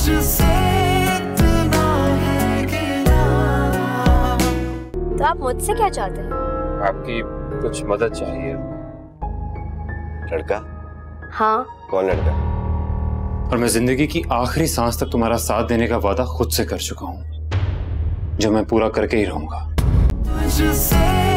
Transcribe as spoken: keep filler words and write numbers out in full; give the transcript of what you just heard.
तो आप मुझसे क्या चाहते हैं? आपकी कुछ मदद चाहिए। लड़का? हाँ। कौन लड़का? और मैं जिंदगी की आखिरी सांस तक तुम्हारा साथ देने का वादा खुद से कर चुका हूं, जो मैं पूरा करके ही रहूंगा।